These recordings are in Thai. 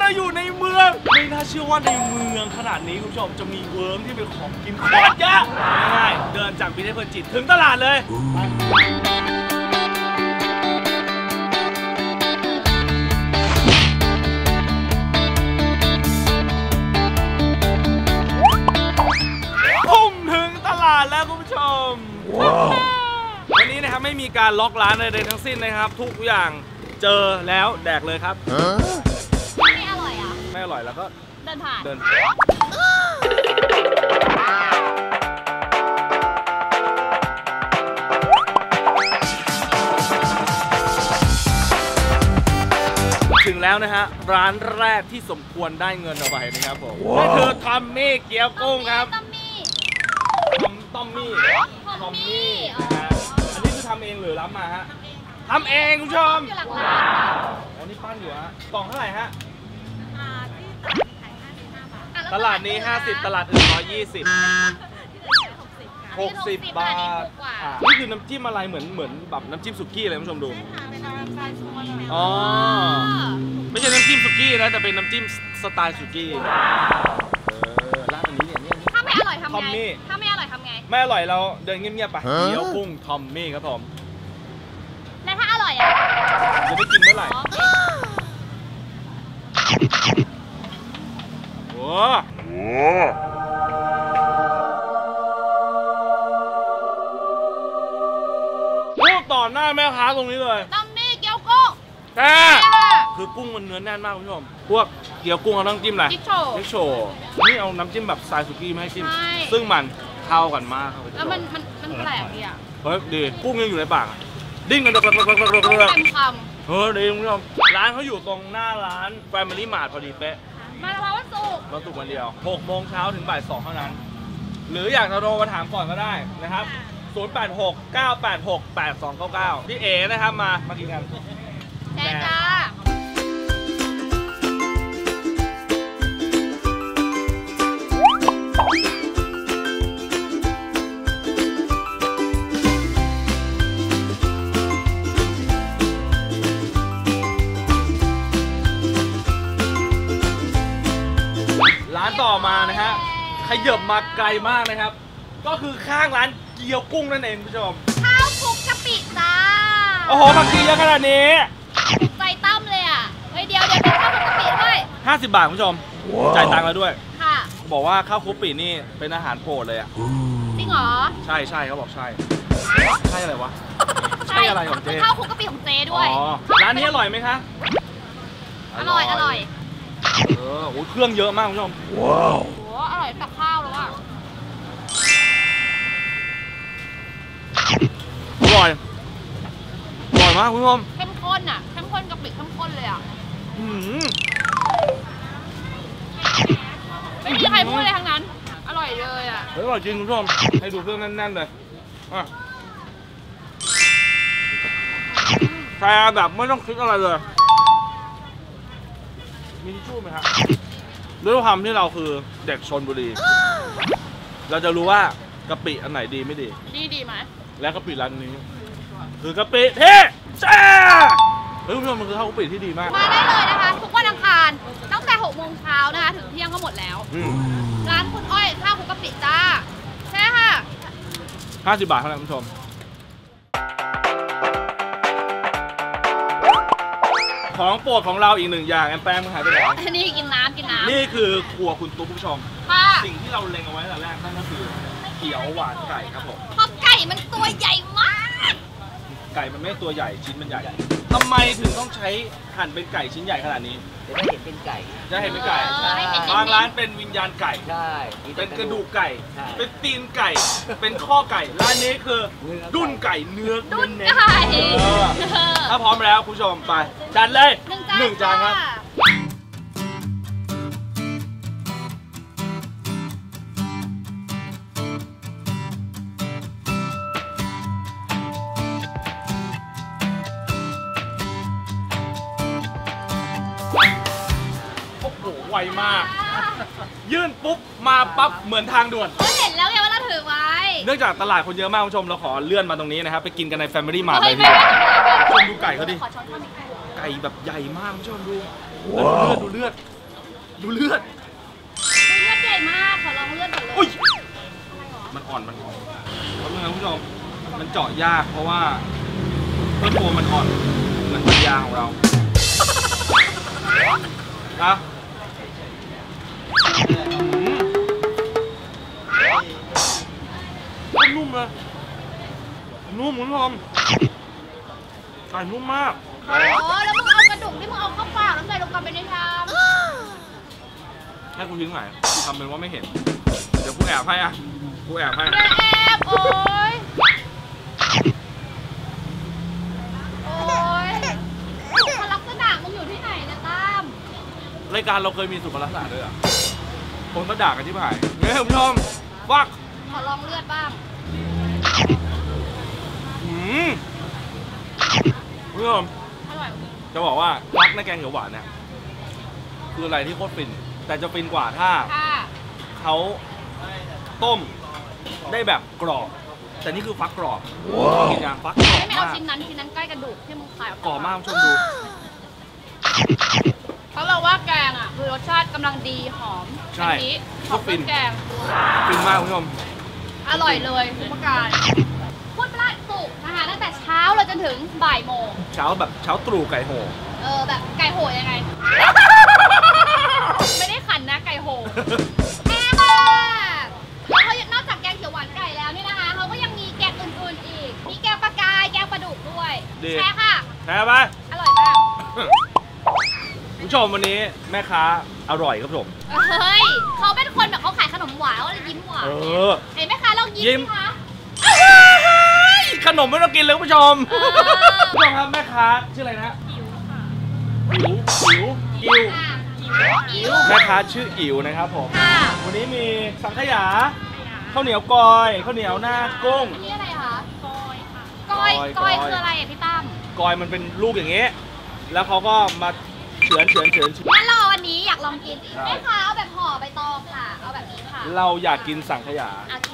เราอยู่ในเมืองไม่น่าเชื่อว่าในเมืองขนาดนี้คุณผู้ชมจะมีเวิร์กที่เป็นของกินโคตรเยอะง่ายๆเดินจากพิพิธภัณฑ์จิตถึงตลาดเลยพุ่งถึงตลาดแล้วคุณผู้ชมวันนี้นะครับไม่มีการล็อกร้านใดๆทั้งสิ้นนะครับทุกอย่างเจอแล้วแดกเลยครับไม่อร่อยอ่ะไม่อร่อยแล้วก็เดินผ่านถึงแล้วนะฮะร้านแรกที่สมควรได้เงินเอาไปนะครับผมนั่นคือทอมมี่เกี๊ยวกุ้งครับทอมมี่นะฮะอันนี้คือทำเองหรือรับมาฮะทำเองคุณผู้ชมอ๋อนี่ปั้นอยู่ฮะกล่องเท่าไหร่ฮะตลาดนี้50ตลาดอื่น120 60 บาทนี่คือน้ำจิ้มอะไรเหมือนแบบน้ำจิ้มสุกี้เลยคุณผู้ชมดูอ๋อไม่ใช่น้ำจิ้มสุกี้นะแต่เป็นน้ำจิ้มสไตล์สุกี้ร้านอันนี้เนี่ยถ้าไม่อร่อยทำไงถ้าไม่อร่อยทำไงไม่อร่อยเราเดินเงียบๆไปเกี๊ยวกุ้งทอมมี่ครับผมแล้วถ้าอร่อยอ่ะจะได้กินเมื่อไหร่โอ้พูดต่อหน้าแม่ค้าตรงนี้เลยทอมมี่เกี๊ยวกุ้งแต่คือกุ้งมันเนื้อแน่นมากคุณผู้ชมพวกเกี๊ยวกุ้งเราต้องจิ้มอะไรพริกโชว์นี่เอาน้ำจิ้มแบบสไตล์สุกี้มาให้จิ้มซึ่งมันเข้ากันมากแล้วมันแปลกดีอ่ะเฮ้ยดีกุ้งยังอยู่ในปากดิ้นกันเต็มคำดีคุณผู้ชมร้านเขาอยู่ตรงหน้าร้าน Family Mart พอดีเป๊ะมาแล้ววันศุกร์วันเดียว6 โมงเช้าถึงบ่าย 2เท่านั้นหรืออยากจะโทรมาถามก่อนก็ได้นะครับ086-986-8299พี่เอนะครับมากินกันแช่จ้าร้านต่อมานะฮะขยับมาไกลมากนะครับก็คือข้างร้านเกี๊ยวกุ้งนั่นเองคุณผู้ชมข้าวคลุกกะปิจ้าโอ้โหผักชีเยอะขนาดนี้ใจตั้มเลยอ่ะเดี๋ยวเป็นข้าวคลุกกะปิด้วย 50 บาทคุณผู้ชมจ่ายตังค์แล้วด้วยค่ะบอกว่าข้าวคลุกกะปินี่เป็นอาหารโปรดเลยอ่ะจริงเหรอใช่เขาบอกใช่อะไรวะใช่อะไรของเจ๊ข้าวคลุกกะปิของเจ๊ด้วยร้านนี้อร่อยไหมคะอร่อยโอ้เครื่องเยอะมากคุณผู้ชมว้าวโอ้อร่อยแต่ข้าวแล้วอ่ะอร่อยมากคุณผู้ชมเข้มข้นอ่ะเข้มข้นกะปิเข้มข้นเลยอ่ะไม่มีใครพูดอะไรทั้งนั้นอร่อยเลยอ่ะอร่อยจริงคุณผู้ชมให้ดูเครื่องแน่นๆเลยแค่แบบไม่ต้องคิดอะไรเลยมีทิชชู่ไหมครับด้วยความที่เราคือเด็กชลบุรีเราจะรู้ว่ากะปิอันไหนดีไม่ดีดีไหมและกะปิร้านนี้คือกะปิเท่แซ่บคุณผู้ชมมันคือข้าวกะปิที่ดีมากมาได้เลยนะคะทุกวันอังคารตั้งแต่6 โมงเช้านะคะถึงเที่ยงก็หมดแล้วร้านคุณอ้อยข้าวคลุกกะปิจ้าใช่ค่ะ 50 บาทเท่านั้นคุณผู้ชมของโปรดของเราอีก1 อย่างแอมแปงมันหายไปไหนนี่กินน้ำนี่คือครัวคุณตุ๊กผู้ชมสิ่งที่เราเล็งเอาไว้แต่แรกนั่นก็คือเขียวหวานไก่ครับผมเพราะไก่มันตัวใหญ่มากไก่มันไม่ตัวใหญ่ชิ้นมันใหญ่ทำไมถึงต้องใช้หั่นเป็นไก่ชิ้นใหญ่ขนาดนี้จะได้เห็นเป็นไก่บางร้านเป็นวิญญาณไก่เป็นกระดูกไก่เป็นตีนไก่เป็นข้อไก่ร้านนี้คือดุ้นไก่เนื้อดุ้นไก่ถ้าพร้อมแล้วคุณผู้ชมไปจัดเลย1 จานครับไวมากยื่นปุ๊บมาปั๊บเหมือนทางด่วนเห็นแล้วไงว่าเราถือไว้เนื่องจากตลาดคนเยอะมากคุณผู้ชมเราขอเลื่อนมาตรงนี้นะครับไปกินกันใน Family Mart เลยทีชมดูไก่เขาดิไก่ก่แบบใหญ่มากคุณผู้ชมดูแล้วดูเลือดเลือดใหญ่มากขอลองเลือดก่อนเลยมันอ่อนเพราะฉะนั้นคุณผู้ชมมันเจาะยากเพราะว่าต้นโพมันอ่อนเหมือนปัญญาของเรานะนุ่มเลยนุ่มคุณผู้ชมไก่นุ่มมากโอ้แล้วมึงเอากระดูกที่มึงเอาเข้าปากแล้วใส่ลงไปในชามให้กูทิ้งไหนกูทำเป็นว่าไม่เห็นเดี๋ยวกูแอบให้อ่ะกูแอบให้แอบโอ้ยลักษณะมึงอยู่ที่ไหนนะตั้มรายการเราเคยมีสุขลักษณะด้วยอ่ะคนก็ด่ากันที่ผ่านเนี่ยคุณผู้ชมฟักขอลองเลือดบ้างคุณผู้ชมอร่อยจะบอกว่าฟักในแกงเขียวหวานเนี่ยคืออะไรที่โคตรฟินแต่จะฟินกว่าถ้าเขาต้มได้แบบกรอบแต่นี่คือฟักกรอบกินอย่างฟักกรอบไม่เอาชิ้นนั้นใกล้กระดูกที่มึงขายกรอบมากคุณผู้ชมดูเขาบอกว่าแกงอ่ะคือรสชาติกำลังดีหอมใช่ของฟินแกงฟินมากคุณผู้ชมอร่อยเลยทุกประการพูดปลาสุกนะคะตั้งแต่เช้าเลยจนถึงบ่ายโมงเช้าแบบเช้าตรู่ไก่โหแบบไก่โหยังไงไม่ได้ขันนะไก่โหแม่ค่ะแล้วเขานอกจากแกงเขียวหวานไก่แล้วเนี่ยนะคะเขาก็ยังมีแกงอื่นๆอีกมีแกงปลากายแกงปลาดุกด้วยแช่ค่ะแช่ไปอร่อยมากผู้ชมวันนี้แม่ค้าอร่อยครับผมเฮ้ยเขาเป็นคนแบบเขาขายขนมหวานเขาเลยยิ้มหวานเห็นไหมคะเรายิ้มคะขนมไม่ต้องกินเลยคุณผู้ชมผู้ชมครับแม่ค้าชื่ออะไรนะอิ๋วแม่ค้าชื่ออิ๋วนะครับผมวันนี้มีสังขยาข้าวเหนียวกอยข้าวเหนียวหน้ากุ้งนี่อะไรคะกอยค่ะกอยคืออะไรพี่ตั้มกอยมันเป็นลูกอย่างเงี้ยแล้วเขาก็มาเฉือนงั้นเราวันนี้อยากลองกินแม่ค้าเอาแบบห่อใบตองค่ะเอาแบบนี้ค่ะเราอยากกินสังขยาโอเค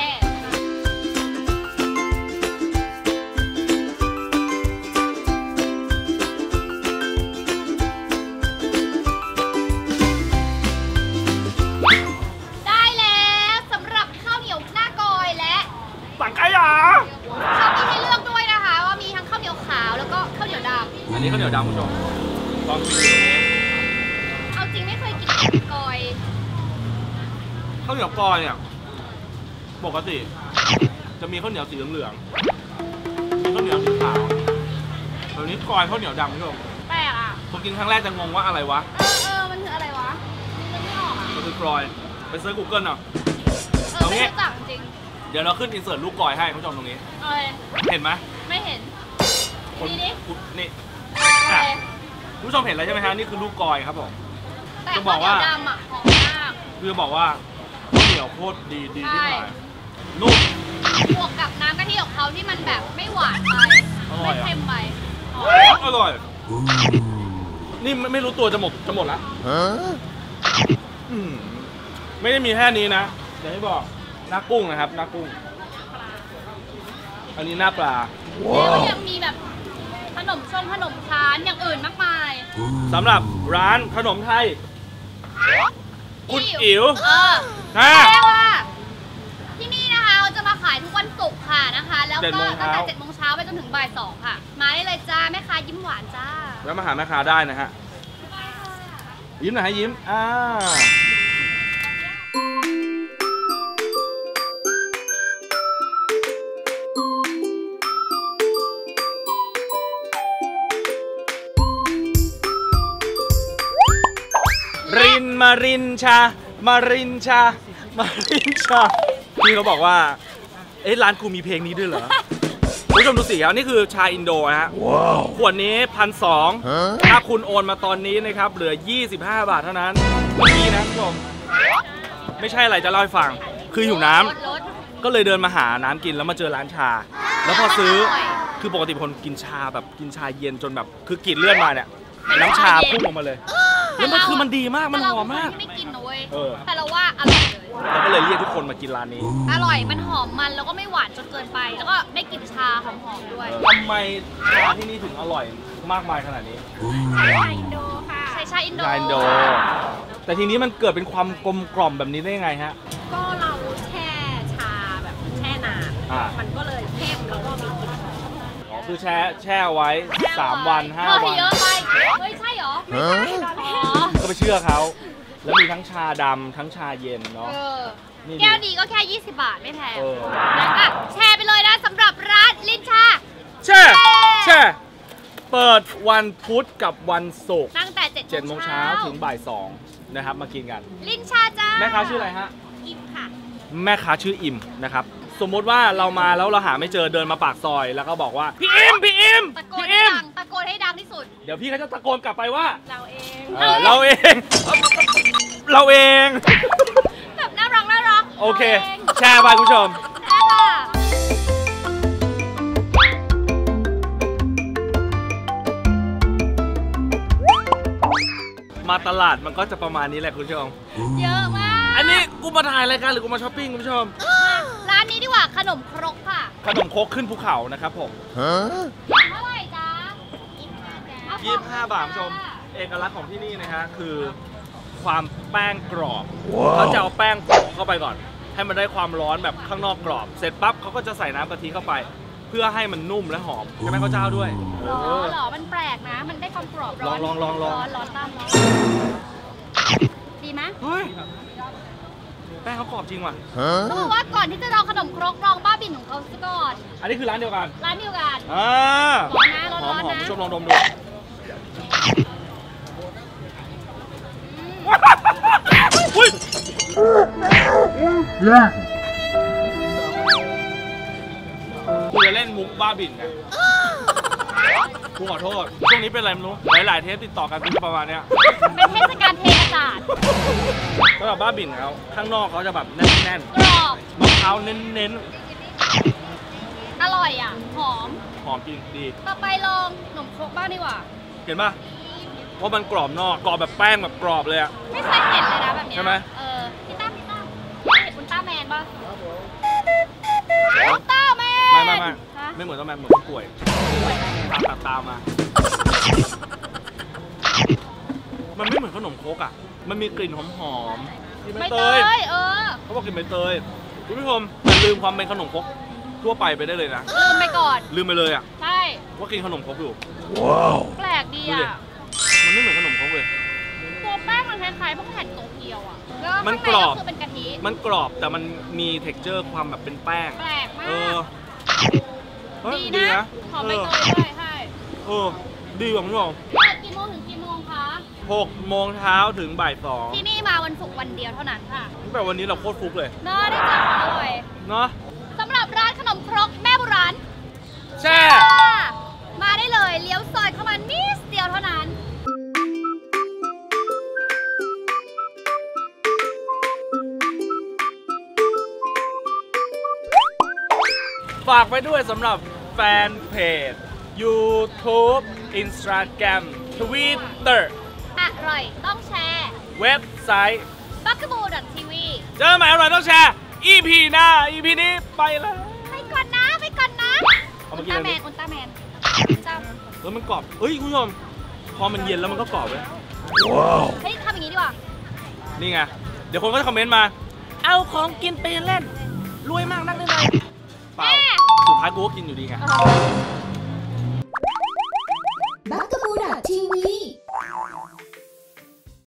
ได้แล้วสำหรับข้าวเหนียวหน้ากอยและสังขยาเขามีให้เลือกด้วยนะคะว่ามีทั้งข้าวเหนียวขาวแล้วก็ข้าวเหนียวดำอันนี้ข้าวเหนียวดำคุณผู้ชมลองชิมดูนี้เอาจริงไม่เคยกินกอยข้าวเหนียวกอยเนี่ยปกติจะมีข้าวเหนียวสีเหลืองมีข้าวเหนียวสีขาวตอนนี้กอยข้าวเหนียวดำคุณผู้ชมแปลกอ่ะผมกินครั้งแรกจะงงว่าอะไรวะมันคืออะไรวะนึกไม่ออกอ่ะมันคือกอยไปเซิร์ช Google เอาไม่รู้จักจริงเดี๋ยวเราขึ้นอินเสิร์ตรูปกอยให้คุณผู้ชมตรงนี้เห็นไหมไม่เห็นนี่คุณผู้ชมเห็นแล้วใช่ไหมฮะนี่คือลูกกอยครับผมจะบอกว่าดำอ่ะหอมมากคือบอกว่าข้าวเหนียวโคตรดีที่สุดนุ่มบวกกับน้ำกะทิของเขาที่มันแบบไม่หวานไปไม่เค็มไปอร่อยนี่ไม่รู้ตัวจะหมดละไม่ได้มีแค่นี้นะอย่างที่บอกหน้ากุ้งนะครับหน้ากุ้งอันนี้หน้าปลาแล้วยังมีแบบขนมทานอย่างอื่นมากมายสำหรับร้านขนมไทยคุณอิ๋วที่นี่นะคะเราจะมาขายทุกวันศุกร์ค่ะนะคะแล้วก็ตั้งแต่7 โมงเช้าไปจนถึงบ่าย 2ค่ะมาได้เลยจ้าแม่ค้ายิ้มหวานจ้าแล้วมาหาแม่ค้าได้นะฮะยิ้มหน่อยให้ยิ้มมารินชาพี่เขาบอกว่าร้านกูมีเพลงนี้ด้วยเหรอคุณผู้ชมดูสิครับนี่คือชาอินโดนะฮะขวดนี้1,200ถ้าคุณโอนมาตอนนี้นะครับเหลือ25 บาทเท่านั้นนี่นะคุณผู้ชมไม่ใช่อะไรจะเล่าให้ฟังคือหิวน้ำก็เลยเดินมาหาน้ำกินแล้วมาเจอร้านชาแล้วพอซื้อคือปกติคนกินชาแบบกินชาเย็นจนแบบคือกลิ่นเลือดมาเนี่ยน้ำชาพุ่งออกมาเลยแล้วมันคือมันดีมากมันหอมมากไม่กินนะเว้ยแต่เราว่าอร่อยเลยเราก็เลยเรียกทุกคนมากินร้านนี้อร่อยมันหอมมันแล้วก็ไม่หวานจนเกินไปแล้วก็ได้กลิ่นชาหอมๆด้วยทำไมชาที่นี่ถึงอร่อยมากมายขนาดนี้ชาอินโดค่ะใช่ชาอินโดชาอินโด แต่ทีนี้มันเกิดเป็นความกลมกล่อมแบบนี้ได้ยังไงฮะก็เราแช่ชาแบบแช่นาน มันก็เลยเข้มแล้วก็มีกลิ่นหอมอ๋อคือแช่ไว้ 3 วัน 5 วันเยอะไปเฮ้ยใช่เหรอไม่ใช่อ๋อก็ไปเชื่อเขา แล้วมีทั้งชาดำทั้งชาเย็นเนาะ นี่แก้วนี้ก็แค่ 20 บาทไม่แพงเออแล้วก็แชร์ไปเลยนะสำหรับร้านลิ้นชาแช่เปิดวันพุธกับวันศุกร์ตั้งแต่ 7 โมงเช้าถึงบ่าย 2 นะครับ มากินกันลิ้นชาจ้าแม่ค้าชื่ออะไรฮะอิ่มค่ะแม่ค้าชื่ออิ่มนะครับ สมมติว่าเรามาแล้วเราหาไม่เจอเดินมาปากซอย แล้วก็บอกว่าพี่อิ่มตะโกนพี่ให้อิ่มดังตะโกนให้ดังที่สุดเดี๋ยวพี่เขาจะตะโกนกลับไปว่าเราเองเราเอง เราเองแบบน่ารักโอเค แชร์ไปคุณผู้ชมได้ค่ะมาตลาดมันก็จะประมาณนี้แหละคุณผู้ชมเยอะมากอันนี้กูมาถ่ายรายการหรือกูมาช้อปปิ้งคุณผู้ชมร้านนี้ดีกว่าขนมครกค่ะขนมครกขึ้นภูเขานะครับผมเท่าไหร่จ๊ะ 25 บาทคุณผู้ชม เอกลักษณ์ของที่นี่นะฮะคือความแป้งกรอบเขาจะเอาแป้งโปะเข้าไปก่อน ให้มันได้ความร้อนแบบข้างนอกกรอบ เสร็จปั๊บเขาก็จะใส่น้ำกะทิเข้าไป เพื่อให้มันนุ่มและหอมใช่ไหมข้าวเจ้าด้วยหรอหรอมันแปลกนะ มันได้ความกรอบร้อนลองร้อนตามร้อนดีไหมเฮ้ยแป้งเขากรอบจริงว่ะต้องบอกว่าก่อนที่จะลองขนมครกลองบ้าบินของเขาซะก่อนอันนี้คือร้านเดียวกันร้านเดียวกันอ่าร้อนนะร้หออมนหอมนะผู้ชมลองดมดูอุ้ยกูจะเล่นมุกบ้าบิ่นไงกูขอโทษ ช่วงนี้เป็นอะไรไม่รู้ หลายๆเทปติดต่อกันกูจะประมาณเนี้ยเป็นเทศกาลเทกระจาดสำหรับบ้าบิ่นเขาข้างนอกเขาจะแบบแน่นกรอบๆมะพร้าวเน้นอร่อยอ่ะ หอมๆ หอมจริงดีต่อไปลองขนมครกบ้างดีกว่าเห็นป่ะว่ามันกรอบนอก กรอบแบบแป้งแบบกรอบเลยอะไม่เคยเห็นเลยนะแบบเนี้ยใช่ไหมพี่ตั้มเห็นอุลตร้าแมนป่ะอุลตร้าแมนไม่ฮะไม่เหมือนต้นแมนเหมือนคนป่วยตามมา มันไม่เหมือนขนมครกอ่ะ มันมีกลิ่นหอมๆกลิ่นใบใบเตเตยย เขาบอกกลิ่นใบเตยคุณผู้ชมอย่าลืมความเป็นขนมครกทั่วไปไปได้เลยนะลืมไปก่อนลืมไปเลยอ่ะใช่ว่ากินขนมครกอยู่แปลกดีดูดิอ่ะมันไม่เหมือนขนมครกเลยตัวแป้งมันคล้ายๆพวกแผ่นโตเกียวอ่ะแล้วมันกข้างรในอบก็คือเป็นกะทิมันกรอบแต่มันมีเท็กเจอร์ความแบบเป็นแป้งแปลกมาเอก อเฮ้ยดีนะ หอมใบเตยด้วยใช่เออดีกว่าคุณผู้ชมเปิดกี่โมงถึงกี่โมงคะ 6 โมงเช้าถึงบ่าย 2 ที่นี่มาวันศุกร์วันเดียวเท่านั้นค่ะตั้งแต่วันนี้เราโคตรฟุกเลยน่าได้เจอของอร่อยเนาะสำหรับร้านขนมครกแม่โบราณแช่มาได้เลย เลี้ยวซอยเข้ามานิดเดียวเท่านั้นฝากไปด้วยสำหรับแฟนเพจ YouTube Instagram Twitter อร่อยต้องแชร์เว็บไซต์ b u g a b o o TV เจอใหม่อร่อยต้องแชร์ EP หน้า EP นี้ไปแล้วไปก่อนนะ ไปก่อนนะเอาอุมาลกิตนร้าอะไรแมดินอุลตร้าแมนแล้วมันกรอบ เฮ้ยคุณผู้ชม พอมันเย็นแล้วมันก็กรอบเลยเฮ้ยทำอย่างนี้ดีกว่านี่ไง เดี๋ยวคนก็จะคอมเมนต์มา เอาของกินไปเล่น รวยมากนักได้ไงเปล่า สุดท้ายกูก็กินอยู่ดีไง Bugaboo.tv